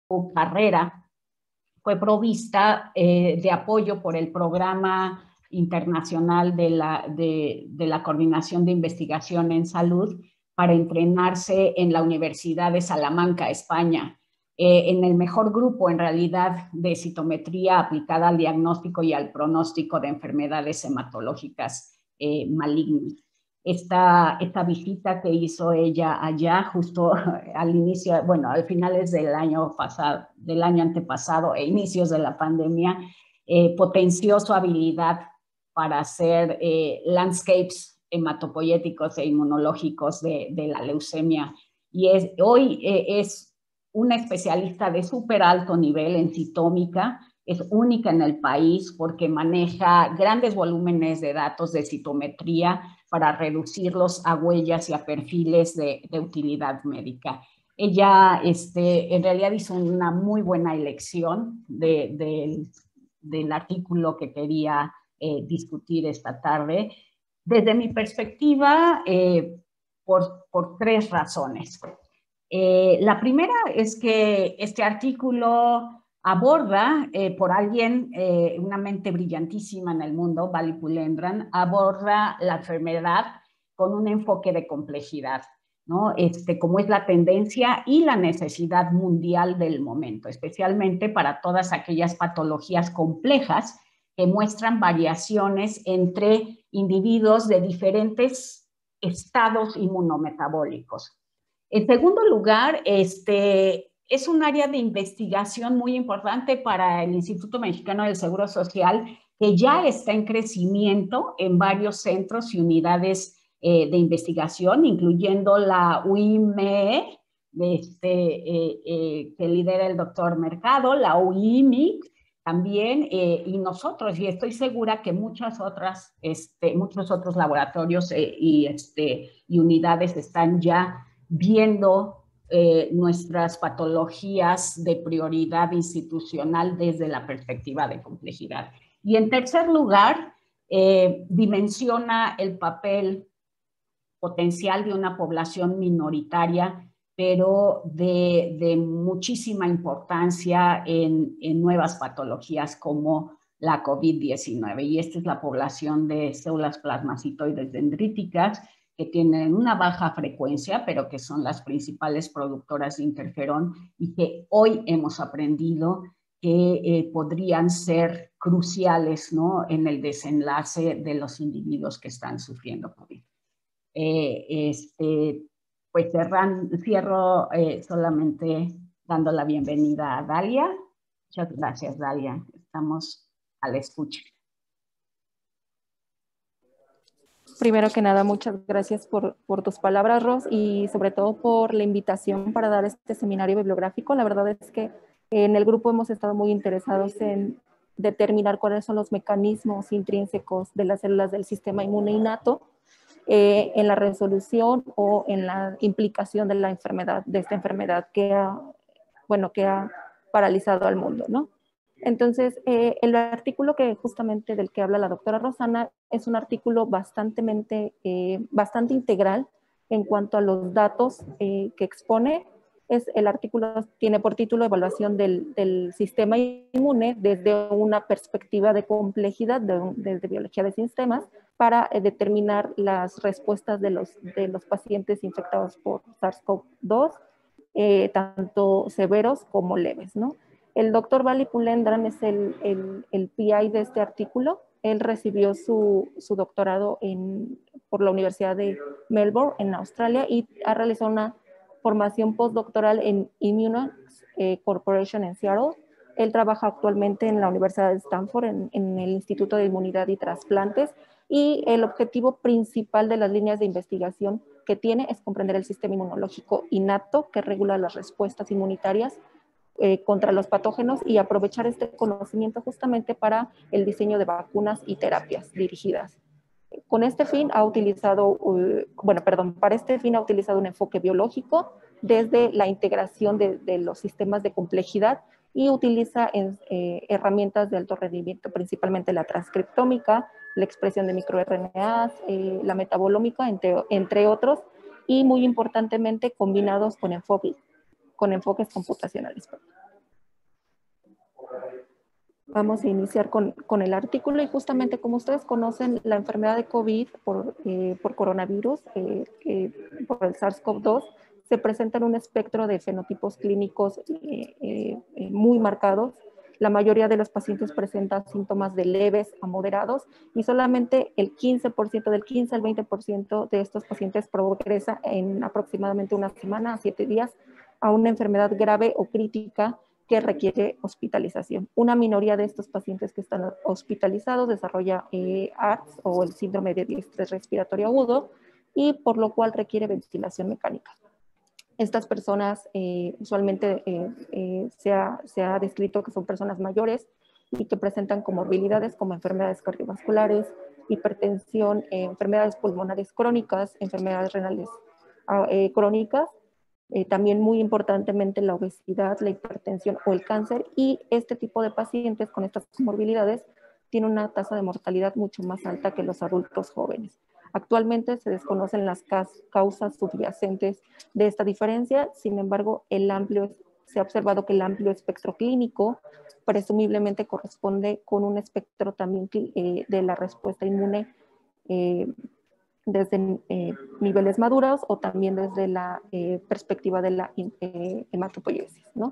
su carrera fue provista de apoyo por el Programa Internacional de la Coordinación de Investigación en Salud para entrenarse en la Universidad de Salamanca, España, en el mejor grupo en realidad de citometría aplicada al diagnóstico y al pronóstico de enfermedades hematológicas malignas. Esta visita que hizo ella allá justo al inicio, bueno, a finales del año pasado, del año antepasado e inicios de la pandemia, potenció su habilidad para hacer landscapes hematopoyéticos e inmunológicos de la leucemia. Y hoy es una especialista de súper alto nivel en citómica, es única en el país porque maneja grandes volúmenes de datos de citometría para reducirlos a huellas y a perfiles de utilidad médica. Ella en realidad hizo una muy buena elección del artículo que quería discutir esta tarde. Desde mi perspectiva, por tres razones. La primera es que este artículo aborda por alguien, una mente brillantísima en el mundo, Vali Pulendran, aborda la enfermedad con un enfoque de complejidad, ¿no? Como es la tendencia y la necesidad mundial del momento, especialmente para todas aquellas patologías complejas que muestran variaciones entre individuos de diferentes estados inmunometabólicos. En segundo lugar, es un área de investigación muy importante para el Instituto Mexicano del Seguro Social, que ya está en crecimiento en varios centros y unidades de investigación, incluyendo la UIME, que lidera el doctor Mercado, la UIMIC también, y nosotros, y estoy segura que muchos otros laboratorios y unidades están ya viendo nuestras patologías de prioridad institucional desde la perspectiva de complejidad. Y en tercer lugar, dimensiona el papel potencial de una población minoritaria, pero de muchísima importancia en nuevas patologías como la COVID-19. Y esta es la población de células plasmacitoides dendríticas, que tienen una baja frecuencia, pero que son las principales productoras de interferón y que hoy hemos aprendido que podrían ser cruciales, ¿no?, en el desenlace de los individuos que están sufriendo COVID. Pues cierro solamente dando la bienvenida a Dalia. Muchas gracias, Dalia. Estamos a la escucha. Primero que nada, muchas gracias por tus palabras, Ros, y sobre todo por la invitación para dar este seminario bibliográfico. La verdad es que en el grupo hemos estado muy interesados en determinar cuáles son los mecanismos intrínsecos de las células del sistema inmune innato en la resolución o en la implicación de la enfermedad, de esta enfermedad que ha paralizado al mundo, ¿no? Entonces, el artículo justamente del que habla la doctora Rosana es un artículo bastante integral en cuanto a los datos que expone. El artículo tiene por título Evaluación del sistema inmune desde una perspectiva de complejidad, desde biología de sistemas, para determinar las respuestas de los pacientes infectados por SARS-CoV-2, tanto severos como leves, ¿no? El doctor Vali Pulendran es el PI de este artículo. Él recibió su doctorado por la Universidad de Melbourne, en Australia, y ha realizado una formación postdoctoral en Immunox Corporation en Seattle. Él trabaja actualmente en la Universidad de Stanford, en el Instituto de Inmunidad y Trasplantes, y el objetivo principal de las líneas de investigación que tiene es comprender el sistema inmunológico innato que regula las respuestas inmunitarias contra los patógenos y aprovechar este conocimiento justamente para el diseño de vacunas y terapias dirigidas. Con este fin para este fin ha utilizado un enfoque biológico desde la integración de los sistemas de complejidad y utiliza herramientas de alto rendimiento, principalmente la transcriptómica, la expresión de microRNAs, la metabolómica, entre otros, y muy importantemente combinados con enfoques computacionales. Vamos a iniciar con el artículo y justamente como ustedes conocen, la enfermedad de COVID por coronavirus, por el SARS-CoV-2, se presenta en un espectro de fenotipos clínicos muy marcados. La mayoría de los pacientes presentan síntomas de leves a moderados y solamente el 15%, del 15 al 20% de estos pacientes progresa en aproximadamente una semana a 7 días a una enfermedad grave o crítica que requiere hospitalización. Una minoría de estos pacientes que están hospitalizados desarrolla ARDS o el síndrome de estrés respiratorio agudo y por lo cual requiere ventilación mecánica. Estas personas usualmente se ha descrito que son personas mayores y que presentan comorbilidades como enfermedades cardiovasculares, hipertensión, enfermedades pulmonares crónicas, enfermedades renales crónicas, también muy importantemente la obesidad, la hipertensión o el cáncer, y este tipo de pacientes con estas comorbilidades tienen una tasa de mortalidad mucho más alta que los adultos jóvenes. Actualmente se desconocen las causas subyacentes de esta diferencia, sin embargo, se ha observado que el amplio espectro clínico presumiblemente corresponde con un espectro también de la respuesta inmune desde niveles maduros o también desde la perspectiva de la hematopoiesis, ¿no?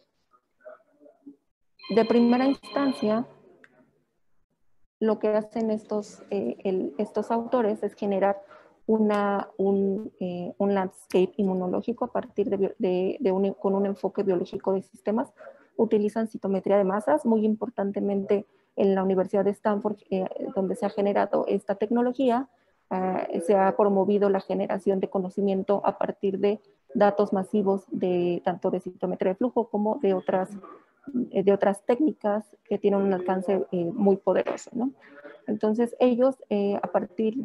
De primera instancia, lo que hacen estos autores es generar un landscape inmunológico a partir con un enfoque biológico de sistemas. Utilizan citometría de masas, muy importantemente en la Universidad de Stanford, donde se ha generado esta tecnología. Se ha promovido la generación de conocimiento a partir de datos masivos tanto de citometría de flujo como de otras técnicas que tienen un alcance muy poderoso, ¿no? Entonces ellos a partir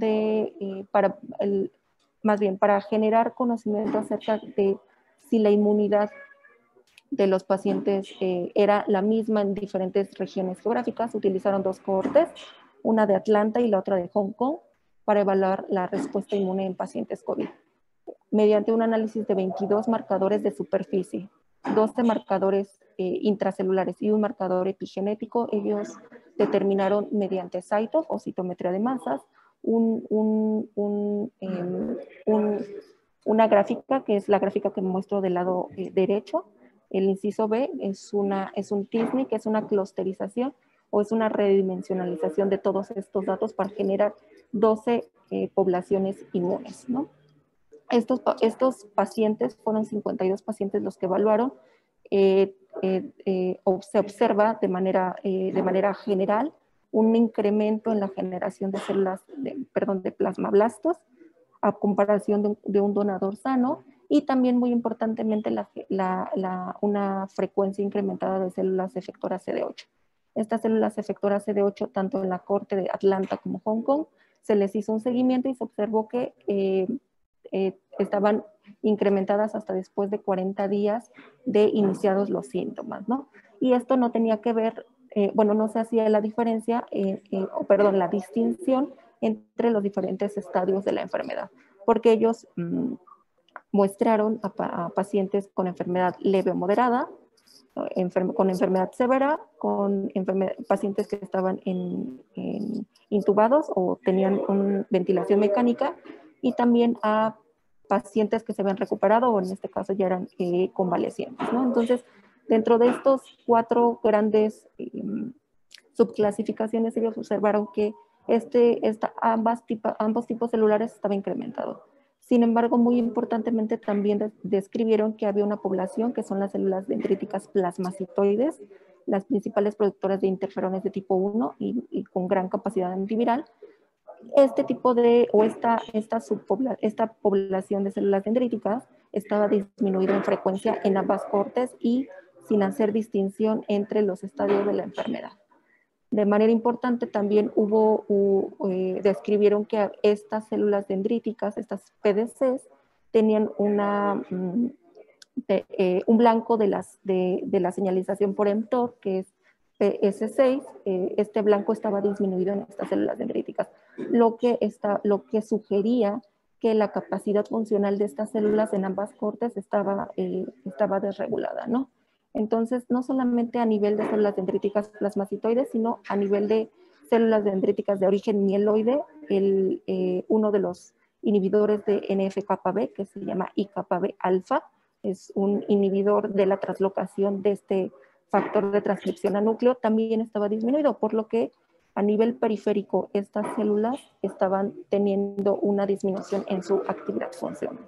para generar conocimiento acerca de si la inmunidad de los pacientes era la misma en diferentes regiones geográficas, utilizaron dos cohortes, una de Atlanta y la otra de Hong Kong, para evaluar la respuesta inmune en pacientes COVID. Mediante un análisis de 22 marcadores de superficie, 12 marcadores intracelulares y un marcador epigenético, ellos determinaron mediante CyTOF o citometría de masas una gráfica, que es la gráfica que muestro del lado derecho. El inciso B es un t-SNE, que es una clusterización o es una redimensionalización de todos estos datos para generar 12 poblaciones inmunes, ¿no? Estos pacientes fueron 52 pacientes los que evaluaron. Se observa de manera general un incremento en la generación de células, de plasmablastos a comparación de un donador sano, y también muy importantemente una frecuencia incrementada de células efectoras CD8. Estas células efectoras CD8, tanto en la corte de Atlanta como Hong Kong, se les hizo un seguimiento y se observó que estaban incrementadas hasta después de 40 días de iniciados los síntomas, ¿no? Y esto no tenía que ver, no se hacía la diferencia, la distinción entre los diferentes estadios de la enfermedad, porque ellos muestraron a pacientes con enfermedad leve o moderada, con enfermedad severa, con pacientes que estaban intubados o tenían ventilación mecánica, y también a pacientes que se habían recuperado o en este caso ya eran convalecientes, ¿no? Entonces, dentro de estos 4 grandes subclasificaciones, ellos observaron que ambos tipos celulares estaban incrementados. Sin embargo, muy importantemente también describieron que había una población que son las células dendríticas plasmacitoides, las principales productoras de interferones de tipo 1 y con gran capacidad antiviral. Esta población de células dendríticas estaba disminuida en frecuencia en ambas cortes y sin hacer distinción entre los estadios de la enfermedad. De manera importante también describieron que estas células dendríticas, estas PDCs, tenían un blanco de la señalización por mTOR, que es PS6. Este blanco estaba disminuido en estas células dendríticas, lo que sugería que la capacidad funcional de estas células en ambas cortes estaba desregulada, ¿no? Entonces, no solamente a nivel de células dendríticas plasmacitoides, sino a nivel de células dendríticas de origen mieloide, uno de los inhibidores de NF-κB, que se llama IκB alfa, es un inhibidor de la translocación de este factor de transcripción a núcleo, también estaba disminuido, por lo que a nivel periférico estas células estaban teniendo una disminución en su actividad funcional.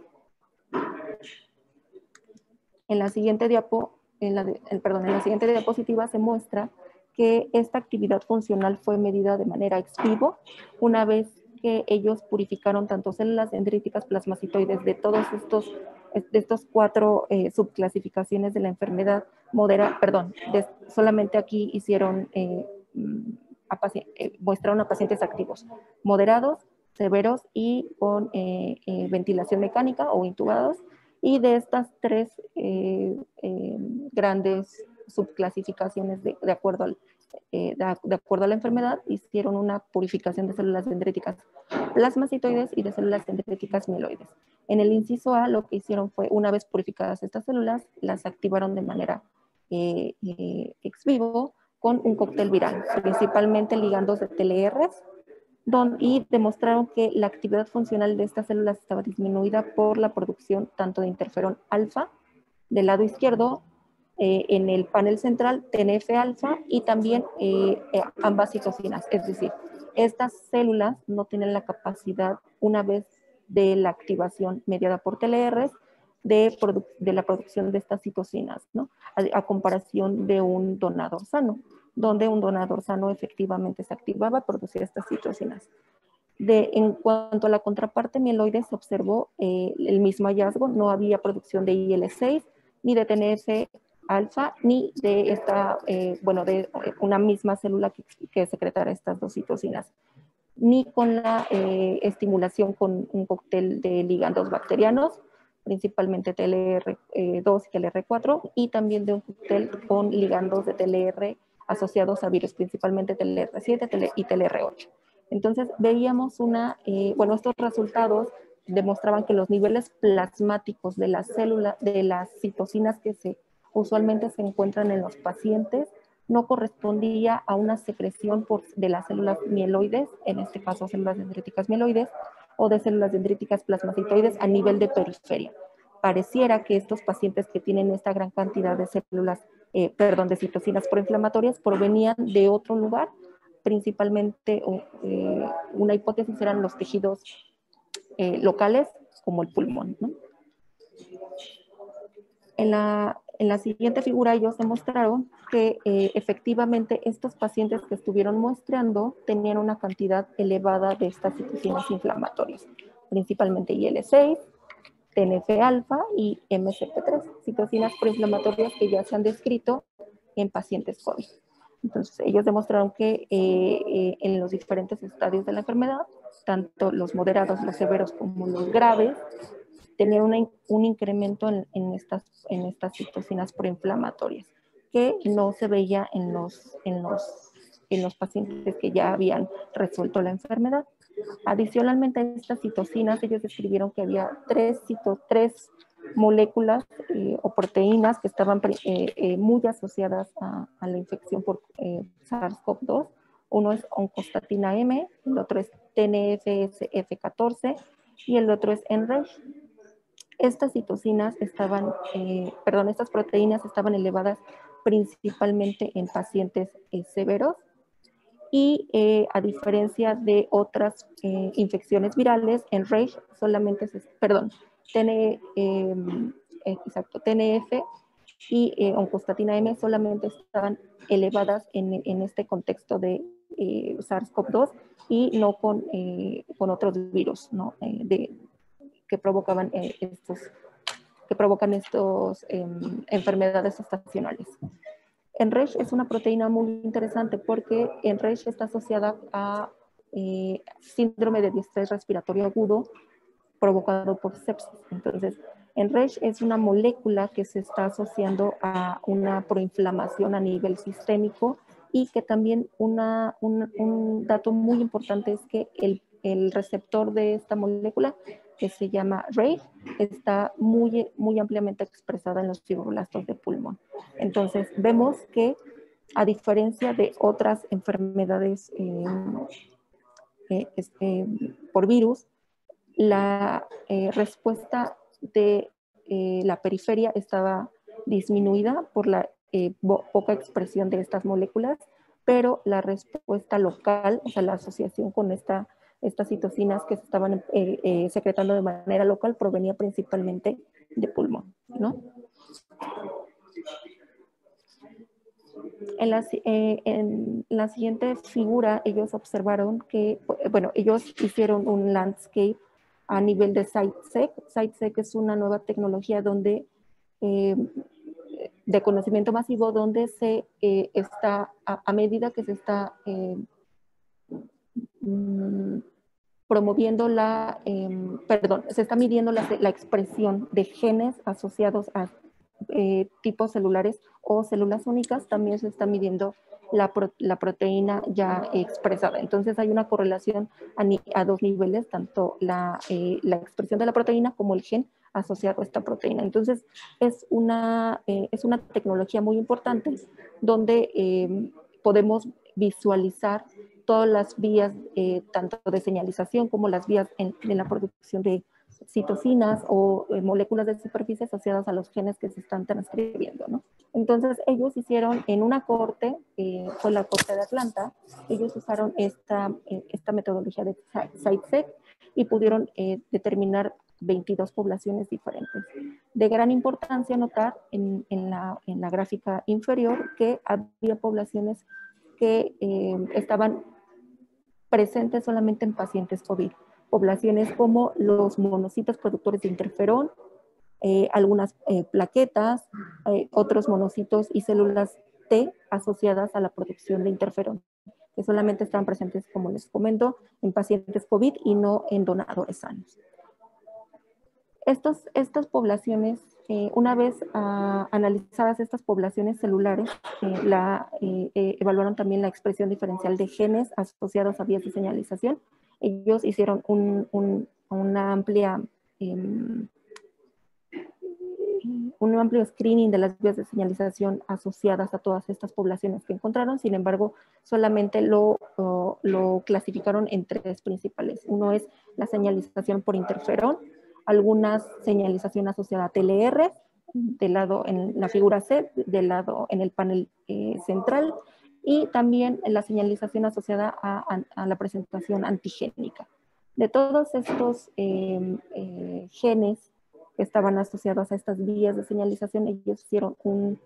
En la siguiente diapositiva se muestra que esta actividad funcional fue medida de manera ex vivo una vez que ellos purificaron tanto células dendríticas plasmacitoides de todos estos 4 subclasificaciones de la enfermedad solamente aquí hicieron, muestraron a pacientes activos, moderados, severos y con ventilación mecánica o intubados. Y de estas 3 grandes subclasificaciones de acuerdo a la enfermedad, hicieron una purificación de células dendríticas plasmacitoides y de células dendríticas mieloides. En el inciso A lo que hicieron fue, una vez purificadas estas células, las activaron de manera ex vivo con un cóctel viral, principalmente ligandos de TLRs, y demostraron que la actividad funcional de estas células estaba disminuida por la producción tanto de interferón alfa del lado izquierdo, en el panel central TNF alfa y también ambas citocinas. Es decir, estas células no tienen la capacidad, una vez de la activación mediada por TLRs, de la producción de estas citocinas, ¿no? A comparación de un donador sano, donde un donador sano efectivamente se activaba, producía estas citocinas. En cuanto a la contraparte mieloide, se observó el mismo hallazgo, no había producción de IL-6, ni de TNF alfa, ni de de una misma célula que secretara estas 2 citocinas, ni con la estimulación con un cóctel de ligandos bacterianos, principalmente TLR2 y TLR4, y también de un cóctel con ligandos de TLR asociados a virus, principalmente TLR7 y TLR8. Entonces veíamos estos resultados demostraban que los niveles plasmáticos de las células, de las citocinas que usualmente se encuentran en los pacientes, no correspondía a una secreción de las células mieloides, en este caso células dendríticas mieloides, o de células dendríticas plasmacitoides a nivel de periferia. Pareciera que estos pacientes que tienen esta gran cantidad de células, de citocinas proinflamatorias, provenían de otro lugar, principalmente una hipótesis eran los tejidos locales, como el pulmón, ¿no? En la siguiente figura ellos demostraron que efectivamente estos pacientes que estuvieron muestreando tenían una cantidad elevada de estas citocinas inflamatorias, principalmente IL-6, TNF-alfa y MCP3, citocinas proinflamatorias que ya se han descrito en pacientes COVID. Entonces ellos demostraron que en los diferentes estadios de la enfermedad, tanto los moderados, los severos como los graves, tenían un incremento en estas citocinas proinflamatorias que no se veía en los pacientes que ya habían resuelto la enfermedad. Adicionalmente a estas citocinas, ellos describieron que había tres moléculas o proteínas que estaban muy asociadas a la infección por SARS-CoV-2. Uno es oncostatina M, el otro es TNFSF14 y el otro es NREG. Estas proteínas estaban elevadas principalmente en pacientes severos y a diferencia de otras infecciones virales, en RAGE solamente TNF y oncostatina M solamente estaban elevadas en este contexto de SARS-CoV-2 y no con otros virus, ¿no? Que provocan estas enfermedades estacionales. NREG es una proteína muy interesante porque NREG está asociada a síndrome de distrés respiratorio agudo provocado por sepsis. Entonces, NREG es una molécula que se está asociando a una proinflamación a nivel sistémico y que también un dato muy importante es que el receptor de esta molécula que se llama RAGE está muy, muy ampliamente expresada en los fibroblastos de pulmón. Entonces, vemos que a diferencia de otras enfermedades por virus, la respuesta de la periferia estaba disminuida por la poca expresión de estas moléculas, pero la respuesta local, o sea, la asociación con estas citocinas que se estaban secretando de manera local provenía principalmente de pulmón, ¿no? En la siguiente figura, ellos observaron que, bueno, ellos hicieron un landscape a nivel de SiteSec. SiteSec es una nueva tecnología donde, de conocimiento masivo, donde se está, a medida que se está promoviendo se está midiendo la expresión de genes asociados a tipos celulares o células únicas, también se está midiendo la proteína ya expresada. Entonces hay una correlación a dos niveles, tanto la expresión de la proteína como el gen asociado a esta proteína. Entonces es una tecnología muy importante donde podemos visualizar todas las vías, tanto de señalización como las vías en la producción de citocinas o moléculas de superficie asociadas a los genes que se están transcribiendo, ¿no? Entonces ellos hicieron en una corte, fue la corte de Atlanta, ellos usaron esta metodología de SiteSec y pudieron determinar 22 poblaciones diferentes. De gran importancia notar en la gráfica inferior que había poblaciones que estaban presentes solamente en pacientes COVID. Poblaciones como los monocitos productores de interferón, algunas plaquetas, otros monocitos y células T asociadas a la producción de interferón, que solamente están presentes, como les comento, en pacientes COVID y no en donadores sanos. Estas poblaciones, una vez analizadas estas poblaciones celulares, evaluaron también la expresión diferencial de genes asociados a vías de señalización. Ellos hicieron un amplio screening de las vías de señalización asociadas a todas estas poblaciones que encontraron. Sin embargo, solamente lo clasificaron en tres principales. Uno es la señalización por interferón, alguna señalización asociada a TLR, del lado en la figura C, del lado en el panel central, y también la señalización asociada a la presentación antigénica. De todos estos genes que estaban asociados a estas vías de señalización, ellos hicieron un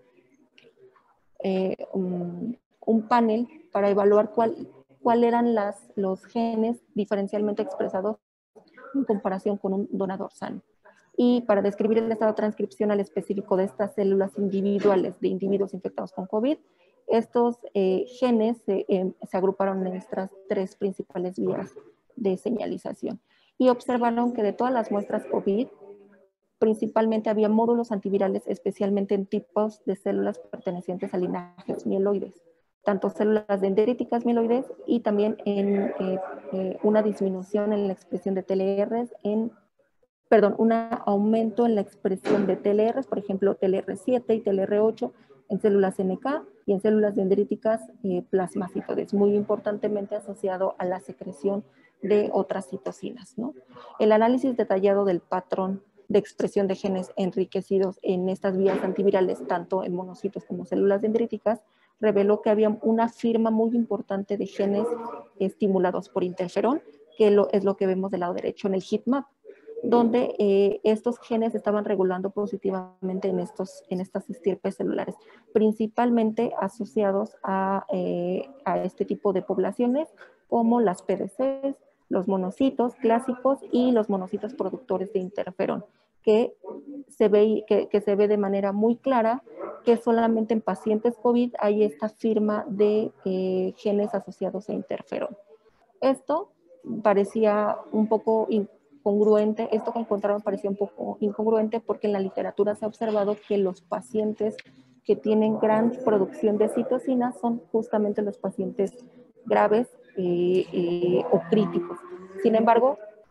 panel para evaluar cuál eran los genes diferencialmente expresados en comparación con un donador sano. Y para describir el estado transcripcional específico de estas células individuales de individuos infectados con COVID, estos genes se agruparon en estas tres principales vías de señalización. Y observaron que de todas las muestras COVID, principalmente había módulos antivirales, especialmente en tipos de células pertenecientes a linajes mieloides, tanto células dendríticas mieloides y también en una disminución en la expresión de TLRs, un aumento en la expresión de TLRs, por ejemplo, TLR7 y TLR8 en células NK y en células dendríticas plasmacitoides, muy importantemente asociado a la secreción de otras citocinas, ¿no? El análisis detallado del patrón de expresión de genes enriquecidos en estas vías antivirales, tanto en monocitos como células dendríticas, reveló que había una firma muy importante de genes estimulados por interferón, que es lo que vemos del lado derecho en el heatmap, donde estos genes estaban regulando positivamente en estas estirpes celulares, principalmente asociados a este tipo de poblaciones, como las PDCs, los monocitos clásicos y los monocitos productores de interferón, que se ve de manera muy clara que solamente en pacientes COVID hay esta firma de genes asociados a interferón. Esto parecía un poco incongruente, esto que encontraron parecía un poco incongruente porque en la literatura se ha observado que los pacientes que tienen gran producción de citocinas son justamente los pacientes graves o críticos. Sin embargo,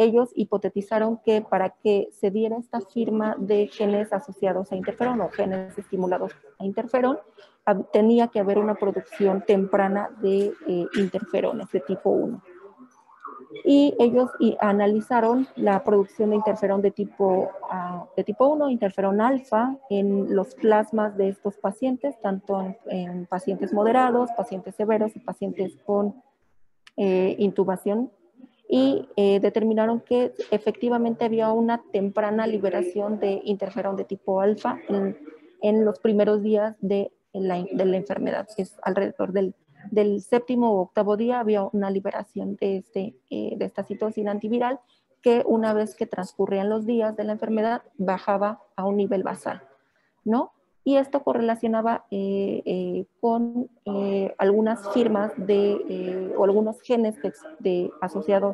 ellos hipotetizaron que para que se diera esta firma de genes asociados a interferón o genes estimulados a interferón, tenía que haber una producción temprana de interferones de tipo 1. Y ellos analizaron la producción de interferón de tipo 1, interferón alfa, en los plasmas de estos pacientes, tanto en pacientes moderados, pacientes severos y pacientes con intubación, y determinaron que efectivamente había una temprana liberación de interferón de tipo alfa en los primeros días de la enfermedad. Es alrededor del séptimo o octavo día había una liberación de esta citocina antiviral que una vez que transcurrían los días de la enfermedad bajaba a un nivel basal, ¿no? Y esto correlacionaba con algunas firmas o algunos genes asociados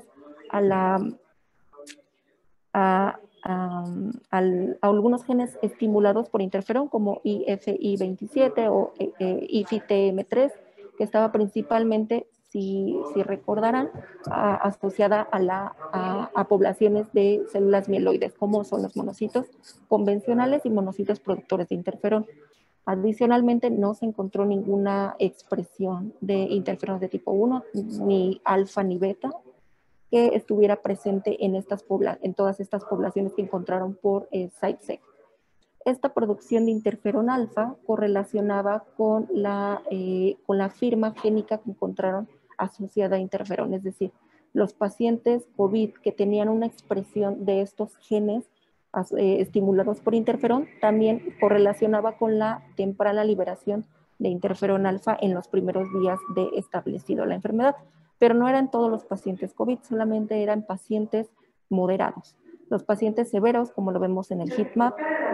a algunos genes estimulados por interferón como IFI27 o IFITM3, que estaba principalmente, si recordarán, asociada a poblaciones de células mieloides, como son los monocitos convencionales y monocitos productores de interferón. Adicionalmente, no se encontró ninguna expresión de interferón de tipo 1, ni alfa ni beta, que estuviera presente en todas estas poblaciones que encontraron por CiteSeq. Esta producción de interferón alfa correlacionaba con la firma génica que encontraron asociada a interferón, es decir, los pacientes COVID que tenían una expresión de estos genes estimulados por interferón también correlacionaba con la temprana liberación de interferón alfa en los primeros días de establecido la enfermedad. Pero no eran todos los pacientes COVID, solamente eran pacientes moderados. Los pacientes severos, como lo vemos en el heatmap,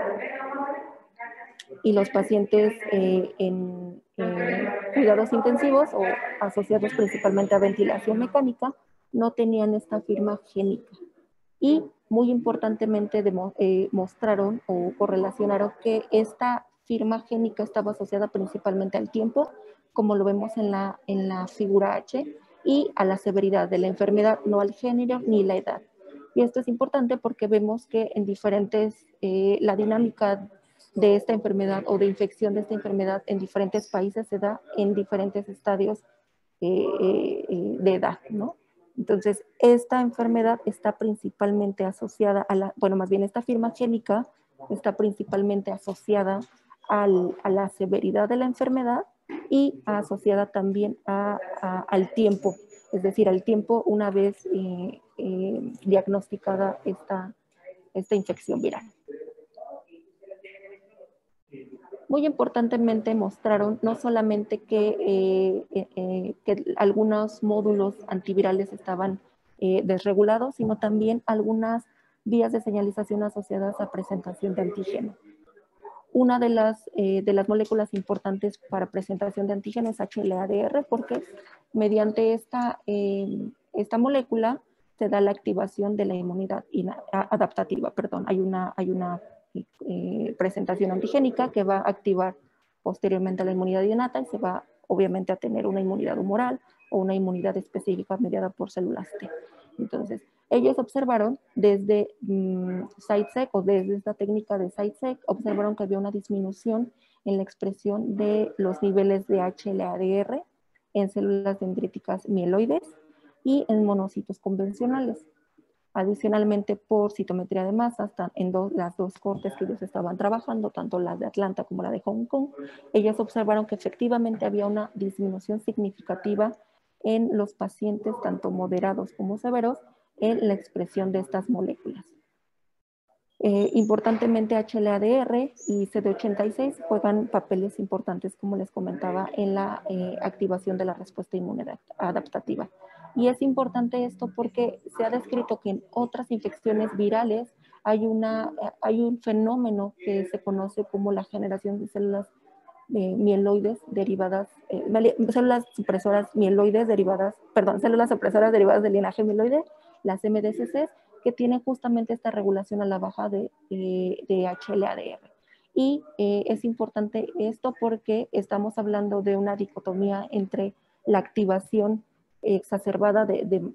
y los pacientes en cuidados intensivos o asociados principalmente a ventilación mecánica, no tenían esta firma génica. Y muy importantemente mostraron o correlacionaron que esta firma génica estaba asociada principalmente al tiempo, como lo vemos en la figura H, y a la severidad de la enfermedad, no al género ni la edad. Y esto es importante porque vemos que en la dinámica de esta enfermedad o de infección de esta enfermedad en diferentes países se da en diferentes estadios de edad, ¿no? Entonces, esta enfermedad está principalmente asociada esta firma génica está principalmente asociada a la severidad de la enfermedad y asociada también al tiempo, es decir, al tiempo una vez diagnosticada esta infección viral. Muy importantemente mostraron no solamente que algunos módulos antivirales estaban desregulados, sino también algunas vías de señalización asociadas a presentación de antígeno. Una de las moléculas importantes para presentación de antígeno es HLA-DR, porque mediante esta molécula se da la activación de la inmunidad adaptativa. Perdón, hay una presentación antigénica que va a activar posteriormente la inmunidad innata y se va obviamente a tener una inmunidad humoral o una inmunidad específica mediada por células T. Entonces, ellos observaron desde CiteSeq o desde esta técnica de CiteSeq, observaron que había una disminución en la expresión de los niveles de HLA-DR en células dendríticas mieloides y en monocitos convencionales. Adicionalmente, por citometría de masas, en las dos cortes que ellos estaban trabajando, tanto la de Atlanta como la de Hong Kong, ellos observaron que efectivamente había una disminución significativa en los pacientes, tanto moderados como severos, en la expresión de estas moléculas. Importantemente, HLA-DR y CD86 juegan papeles importantes, como les comentaba, en la activación de la respuesta inmune adaptativa. Y es importante esto porque se ha descrito que en otras infecciones virales hay un fenómeno que se conoce como la generación de células mieloides derivadas, células supresoras mieloides derivadas, perdón, células supresoras derivadas del linaje mieloide, las MDCCs, que tienen justamente esta regulación a la baja de HLA-DR. Y es importante esto porque estamos hablando de una dicotomía entre la activación exacerbada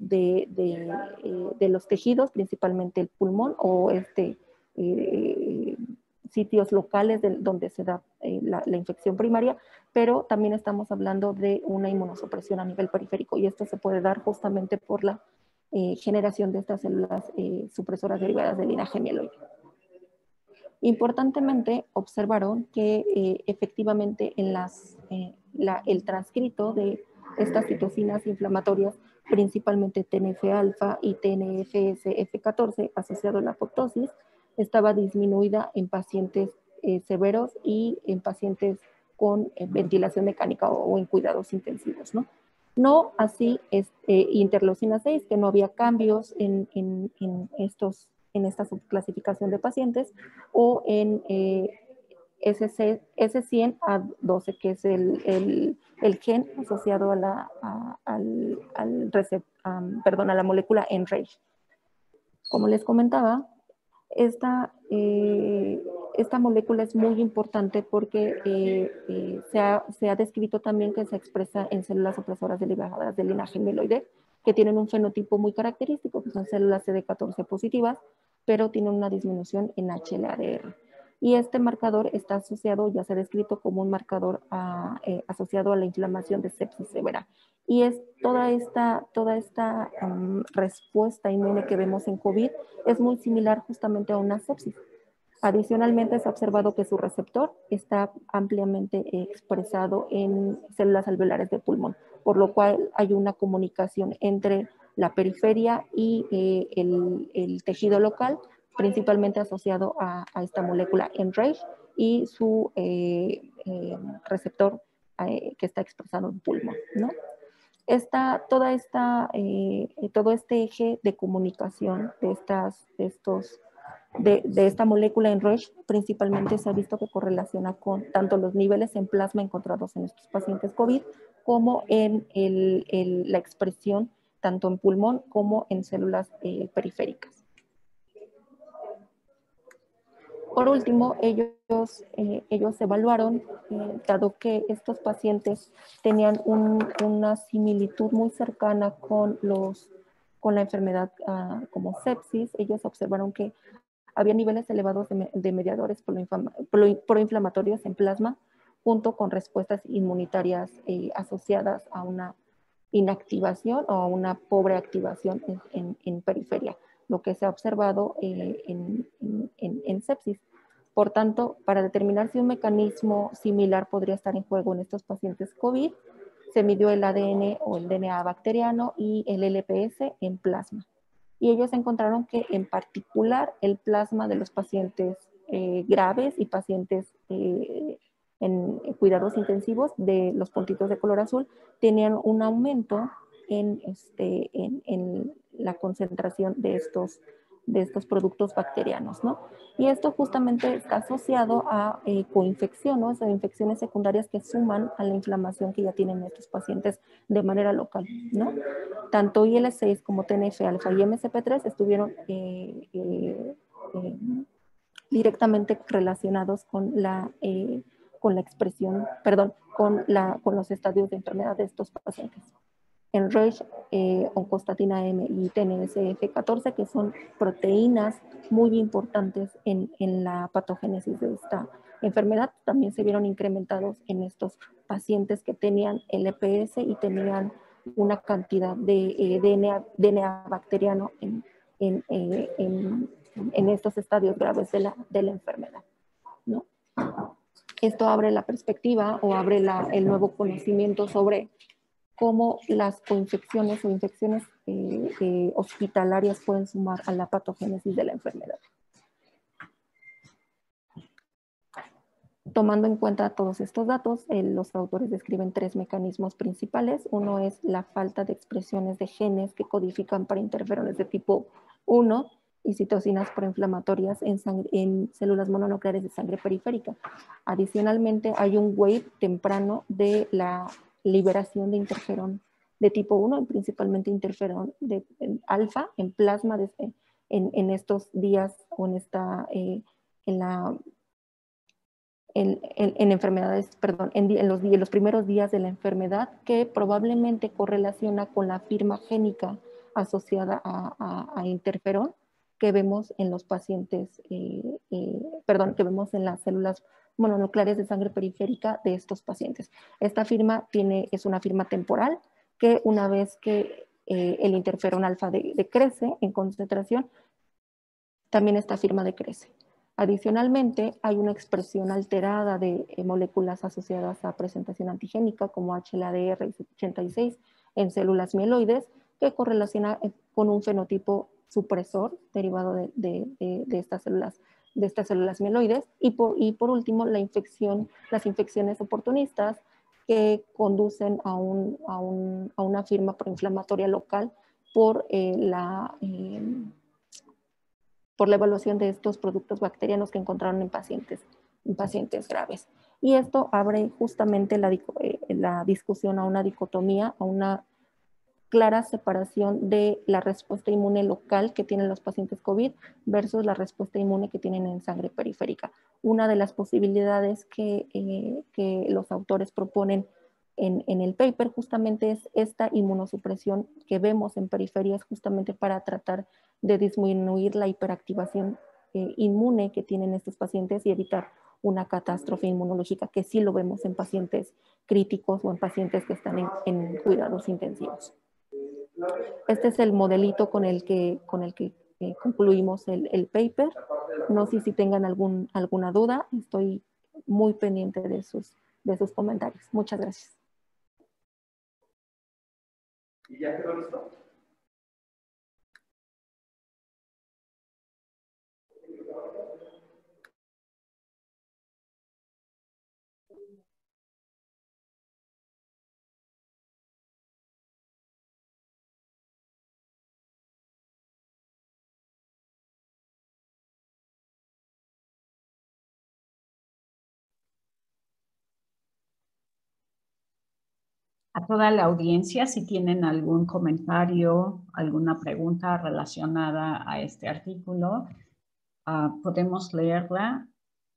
de los tejidos, principalmente el pulmón o sitios locales donde se da la infección primaria, pero también estamos hablando de una inmunosupresión a nivel periférico y esto se puede dar justamente por la generación de estas células supresoras derivadas del linaje mieloide. Importantemente, observaron que efectivamente en el transcrito de estas citocinas inflamatorias, principalmente TNF-alfa y TNF-F14, asociado a la apoptosis, estaba disminuida en pacientes severos y en pacientes con ventilación mecánica o en cuidados intensivos, ¿no? No así interleucina 6, que no había cambios en esta subclasificación de pacientes, o en S100A12, que es el gen asociado a la molécula ENRAGE. Como les comentaba, esta molécula es muy importante porque se ha descrito también que se expresa en células supresoras derivadas del linaje mieloide, que tienen un fenotipo muy característico, que son células CD14 positivas, pero tienen una disminución en HLA-DR. Y este marcador está asociado, ya se ha descrito como un marcador asociado a la inflamación de sepsis severa. Y es toda esta respuesta inmune que vemos en COVID es muy similar justamente a una sepsis. Adicionalmente, se ha observado que su receptor está ampliamente expresado en células alveolares de pulmón, por lo cual hay una comunicación entre la periferia y el tejido local, principalmente asociado a esta molécula ENRAGE y su receptor que está expresado en pulmón, ¿no? Todo este eje de comunicación de esta molécula ENRAGE principalmente se ha visto que correlaciona con tanto los niveles en plasma encontrados en estos pacientes COVID como en la expresión tanto en pulmón como en células periféricas. Por último, ellos evaluaron, dado que estos pacientes tenían una similitud muy cercana con la enfermedad como sepsis, ellos observaron que había niveles elevados de mediadores proinflamatorios en plasma, junto con respuestas inmunitarias asociadas a una inactivación o a una pobre activación en periferia, lo que se ha observado en sepsis. Por tanto, para determinar si un mecanismo similar podría estar en juego en estos pacientes COVID, se midió el ADN o el DNA bacteriano y el LPS en plasma. Y ellos encontraron que en particular el plasma de los pacientes graves y pacientes en cuidados intensivos de los puntitos de color azul tenían un aumento en la concentración de estos productos bacterianos, ¿no? Y esto justamente está asociado a coinfecciones o infecciones secundarias que suman a la inflamación que ya tienen estos pacientes de manera local, ¿no? Tanto IL-6 como TNF-alfa y MCP3 estuvieron directamente relacionados con la expresión, con los estadios de enfermedad de estos pacientes. ENRAGE, oncostatina M y TNF-F14, que son proteínas muy importantes en la patogénesis de esta enfermedad, también se vieron incrementados en estos pacientes que tenían LPS y tenían una cantidad de DNA bacteriano en estos estadios graves de la enfermedad, ¿no? Esto abre la perspectiva o abre el nuevo conocimiento sobre cómo las coinfecciones o infecciones hospitalarias pueden sumar a la patogénesis de la enfermedad. Tomando en cuenta todos estos datos, los autores describen 3 mecanismos principales. Uno es la falta de expresiones de genes que codifican para interferones de tipo 1 y citocinas proinflamatorias en células mononucleares de sangre periférica. Adicionalmente, hay un wave temprano de la liberación de interferón de tipo 1, principalmente interferón de alfa en plasma en estos días o en la en enfermedades, perdón, en los primeros días de la enfermedad, que probablemente correlaciona con la firma génica asociada a interferón que vemos en los pacientes, perdón, que vemos en las células mononucleares de sangre periférica de estos pacientes. Esta firma es una firma temporal que una vez que el interferón alfa decrece en concentración, también esta firma decrece. Adicionalmente, hay una expresión alterada de moléculas asociadas a presentación antigénica como HLA-DR86 en células mieloides que correlaciona con un fenotipo supresor derivado de estas células mieloides. Y por último, las infecciones oportunistas que conducen a una firma proinflamatoria local por la evaluación de estos productos bacterianos que encontraron en pacientes graves. Y esto abre justamente la discusión a una dicotomía, a una clara separación de la respuesta inmune local que tienen los pacientes COVID versus la respuesta inmune que tienen en sangre periférica. Una de las posibilidades que los autores proponen en el paper justamente es esta inmunosupresión que vemos en periferias justamente para tratar de disminuir la hiperactivación inmune que tienen estos pacientes y evitar una catástrofe inmunológica que sí lo vemos en pacientes críticos o en pacientes que están en cuidados intensivos. Este es el modelito con el que concluimos el paper. No sé si tengan alguna duda. Estoy muy pendiente de sus comentarios. Muchas gracias. ¿Y ya quedó listo? A toda la audiencia, si tienen algún comentario, alguna pregunta relacionada a este artículo, podemos leerla.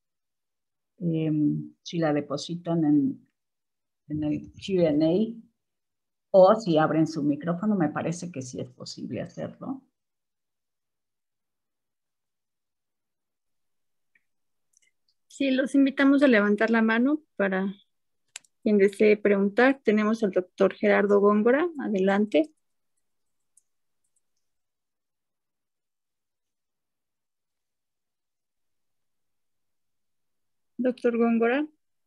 Si la depositan en el Q&A o si abren su micrófono, me parece que sí es posible hacerlo. Sí, los invitamos a levantar la mano para quien desee preguntar. Tenemos al doctor Gerardo Góngora. Adelante. Doctor Góngora.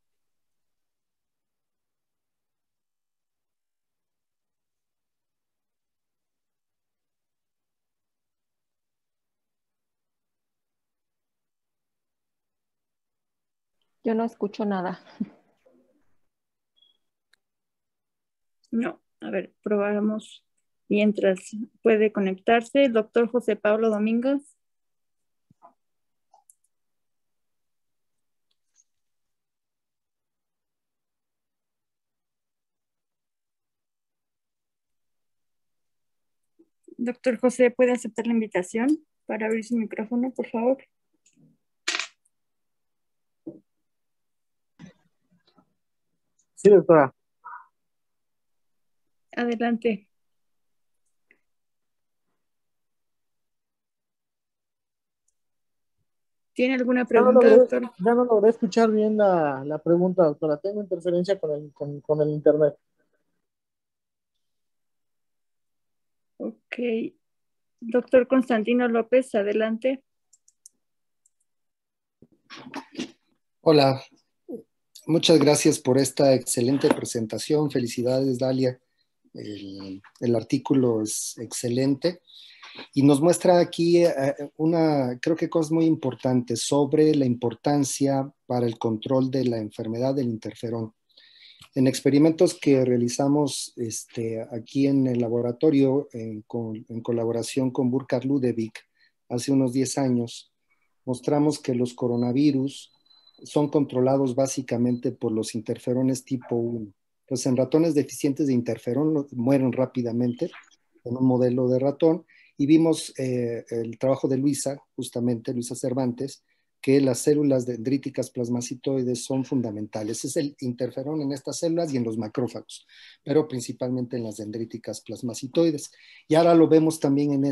Yo no escucho nada. No, a ver, probamos mientras puede conectarse. Doctor José Pablo Domínguez. Doctor José, ¿puede aceptar la invitación para abrir su micrófono, por favor? Sí, doctora. Adelante. ¿Tiene alguna pregunta, doctor? Ya no logré escuchar bien la pregunta, doctora. Tengo interferencia con el internet. Ok. Doctor Constantino López, adelante. Hola, muchas gracias por esta excelente presentación. Felicidades, Dalia. El artículo es excelente y nos muestra aquí creo que cosas muy importantes sobre la importancia para el control de la enfermedad del interferón. En experimentos que realizamos aquí en el laboratorio en colaboración con Burkhard Ludewig hace unos 10 años, mostramos que los coronavirus son controlados básicamente por los interferones tipo 1. Entonces, en ratones deficientes de interferón mueren rápidamente en un modelo de ratón y vimos el trabajo de Luisa, justamente Luisa Cervantes, que las células dendríticas plasmacitoides son fundamentales. Es el interferón en estas células y en los macrófagos, pero principalmente en las dendríticas plasmacitoides. Y ahora lo vemos también en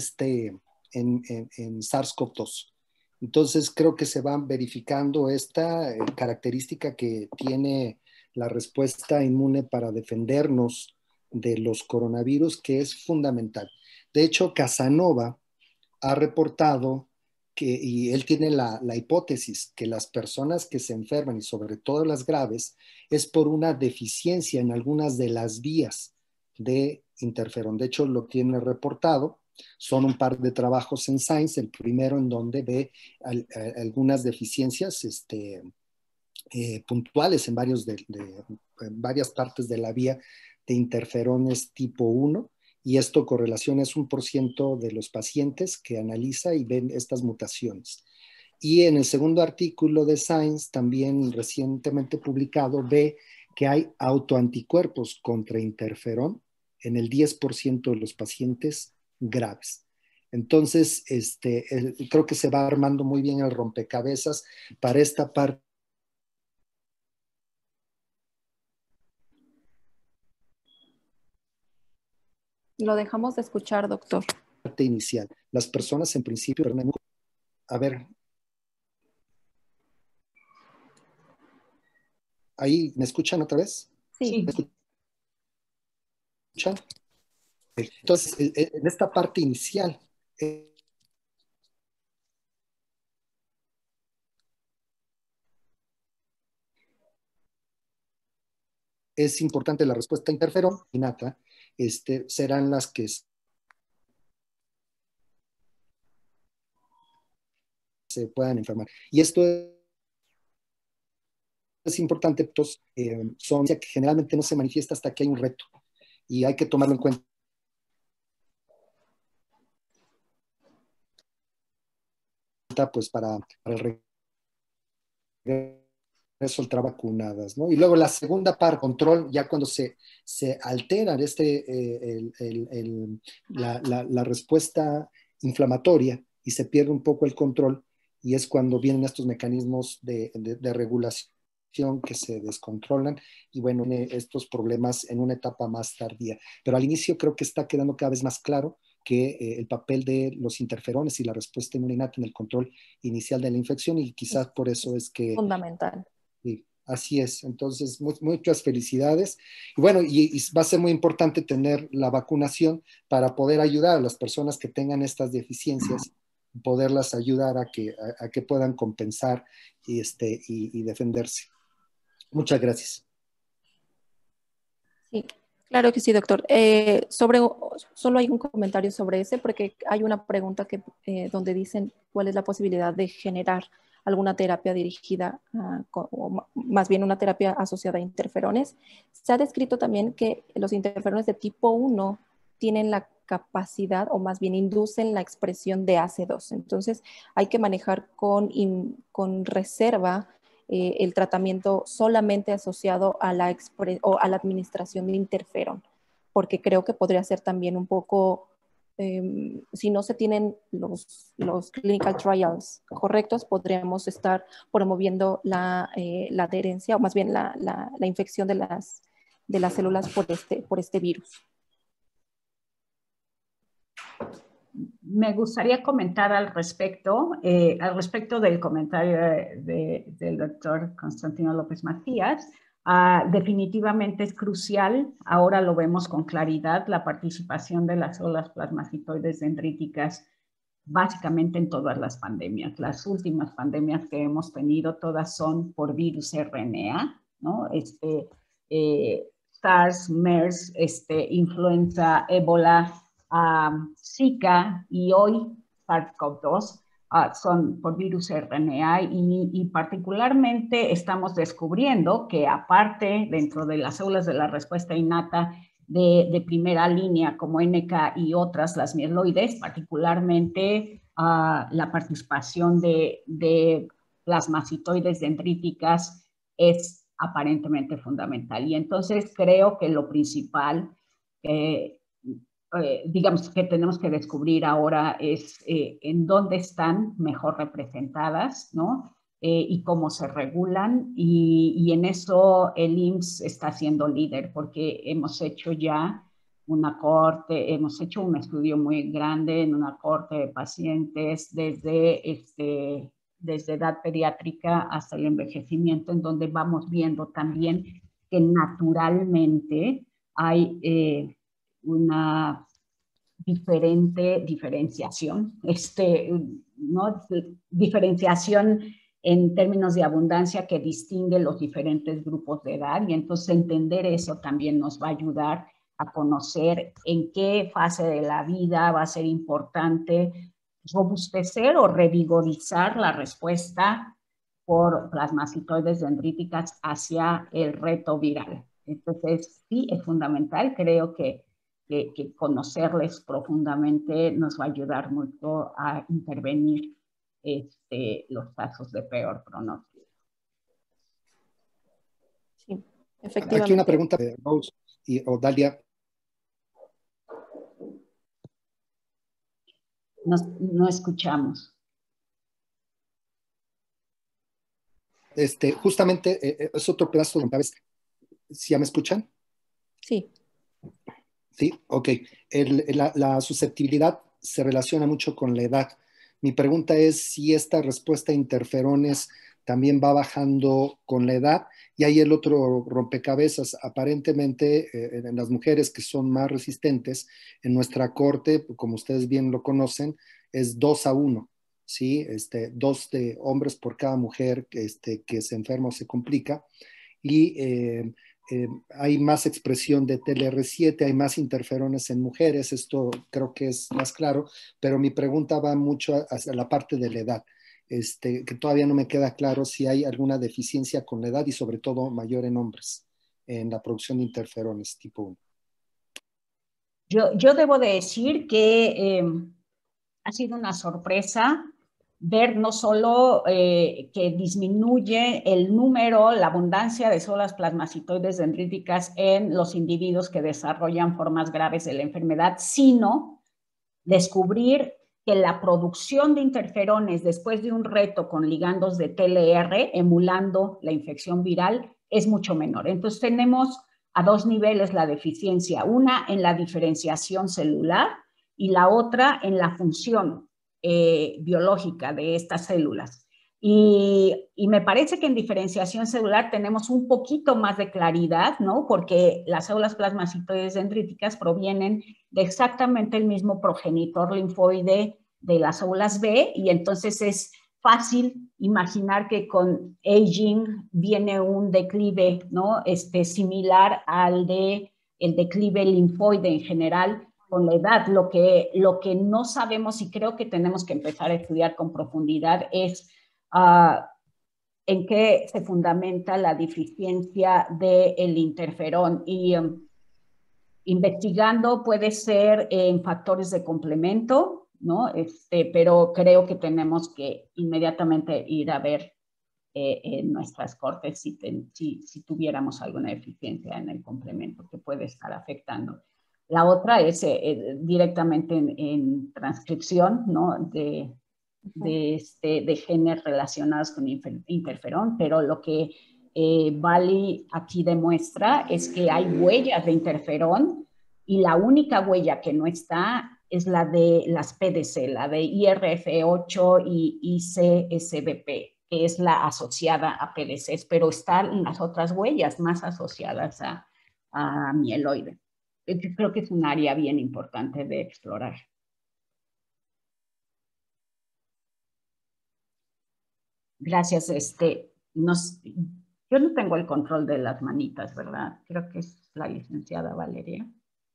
SARS-CoV-2. Entonces creo que se va verificando esta característica que tiene la respuesta inmune para defendernos de los coronavirus, que es fundamental. De hecho, Casanova ha reportado y él tiene la hipótesis que las personas que se enferman, y sobre todo las graves, es por una deficiencia en algunas de las vías de interferón. De hecho, lo tiene reportado. Son un par de trabajos en Science, el primero en donde ve algunas deficiencias puntuales en en varias partes de la vía de interferones tipo 1, y esto correlaciona es 1% de los pacientes que analiza y ven estas mutaciones. Y en el segundo artículo de Science, también recientemente publicado, ve que hay autoanticuerpos contra interferón en el 10% de los pacientes graves. Entonces, creo que se va armando muy bien el rompecabezas para esta parte. Lo dejamos de escuchar, doctor. Parte inicial. Las personas en principio, a ver, ¿ahí me escuchan otra vez? Sí. ¿Me escuchan? Entonces, en esta parte inicial, es importante la respuesta interferón innata, serán las que se puedan enfermar. Y esto es importante, son que generalmente no se manifiesta hasta que hay un reto, y hay que tomarlo en cuenta. Pues para el regreso al vacunadas, ¿no? Y luego la segunda parte, control, ya cuando se altera la respuesta inflamatoria y se pierde un poco el control, y es cuando vienen estos mecanismos de regulación que se descontrolan, y bueno, estos problemas en una etapa más tardía. Pero al inicio creo que está quedando cada vez más claro que el papel de los interferones y la respuesta inmunitaria en el control inicial de la infección, y quizás por eso es que... Fundamental. Sí, así es. Entonces, muchas felicidades. Y bueno, y va a ser muy importante tener la vacunación para poder ayudar a las personas que tengan estas deficiencias, poderlas ayudar a que puedan compensar y defenderse. Muchas gracias. Sí, claro que sí, doctor. Solo hay un comentario sobre ese, porque hay una pregunta donde dicen cuál es la posibilidad de generar alguna terapia dirigida, o más bien una terapia asociada a interferones. Se ha descrito también que los interferones de tipo 1 tienen la capacidad, o más bien inducen la expresión de AC2. Entonces hay que manejar con reserva el tratamiento solamente asociado a la administración de interferón, porque creo que podría ser también un poco, si no se tienen los clinical trials correctos, podríamos estar promoviendo la adherencia, o más bien la infección de las células por este virus. Me gustaría comentar al respecto del comentario del doctor Constantino López Macías. Definitivamente es crucial, ahora lo vemos con claridad, la participación de las células plasmacitoides dendríticas básicamente en todas las pandemias. Las últimas pandemias que hemos tenido, todas son por virus RNA, ¿no? SARS, MERS, influenza, ébola, Zika y hoy SARS-CoV-2 son por virus RNA, y particularmente estamos descubriendo que aparte dentro de las células de la respuesta innata de primera línea como NK y otras, las mieloides, particularmente la participación de plasmacitoides dendríticas es aparentemente fundamental. Y entonces creo que lo principal digamos que tenemos que descubrir ahora es en dónde están mejor representadas, ¿no? y cómo se regulan, y en eso el IMSS está siendo líder, porque hemos hecho ya una corte, hemos hecho un estudio muy grande en una corte de pacientes desde edad pediátrica hasta el envejecimiento, en donde vamos viendo también que naturalmente hay una diferenciación, ¿no? Diferenciación en términos de abundancia que distingue los diferentes grupos de edad, y entonces entender eso también nos va a ayudar a conocer en qué fase de la vida va a ser importante robustecer o revigorizar la respuesta por plasmacitoides dendríticas hacia el reto viral. Entonces, sí, es fundamental, creo que conocerles profundamente nos va a ayudar mucho a intervenir los casos de peor pronóstico. Sí, efectivamente. Aquí una pregunta de Rose o Dalia. No escuchamos. Justamente es otro pedazo de cabeza. ¿Sí ya me escuchan? Sí. Sí, ok. La susceptibilidad se relaciona mucho con la edad. Mi pregunta es si esta respuesta a interferones también va bajando con la edad. Y ahí el otro rompecabezas, aparentemente en las mujeres que son más resistentes, en nuestra corte, como ustedes bien lo conocen, es 2-1, ¿sí? 2 de hombres por cada mujer que se enferma o se complica. Y hay más expresión de TLR7, hay más interferones en mujeres, esto creo que es más claro, pero mi pregunta va mucho hacia la parte de la edad, que todavía no me queda claro si hay alguna deficiencia con la edad y sobre todo mayor en hombres en la producción de interferones tipo 1. Yo debo de decir que ha sido una sorpresa ver no solo que disminuye el número, la abundancia de células plasmacitoides dendríticas en los individuos que desarrollan formas graves de la enfermedad, sino descubrir que la producción de interferones después de un reto con ligandos de TLR, emulando la infección viral, es mucho menor. Entonces tenemos a 2 niveles la deficiencia, una en la diferenciación celular y la otra en la función biológica de estas células. Y me parece que en diferenciación celular tenemos un poquito más de claridad, ¿no? Porque las células plasmacitoides dendríticas provienen de exactamente el mismo progenitor linfoide de las células B, y entonces es fácil imaginar que con aging viene un declive, ¿no? Similar al de el declive linfoide en general con la edad. Lo que no sabemos y creo que tenemos que empezar a estudiar con profundidad es en qué se fundamenta la deficiencia del interferón, y investigando puede ser en factores de complemento, ¿no? Pero creo que tenemos que inmediatamente ir a ver en nuestras cortes si tuviéramos alguna deficiencia en el complemento que puede estar afectando. La otra es directamente en transcripción, ¿no? de genes relacionados con interferón, pero lo que Vali aquí demuestra es que hay huellas de interferón, y la única huella que no está es la de las PDC, la de IRF8 y ICSBP, que es la asociada a PDCs, pero están las otras huellas más asociadas a mieloide. Yo creo que es un área bien importante de explorar. Gracias. Yo no tengo el control de las manitas, ¿verdad? Creo que es la licenciada Valeria.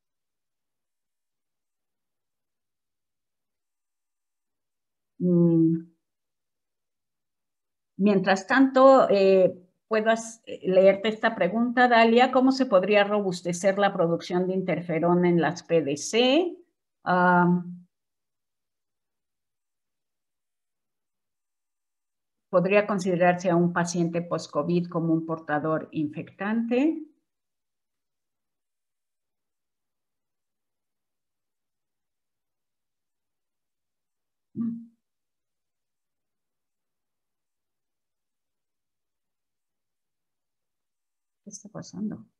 Mientras tanto, puedas leerte esta pregunta, Dalia. ¿Cómo se podría robustecer la producción de interferón en las PDC? ¿Podría considerarse a un paciente post-COVID como un portador infectante? ¿Qué está pasando?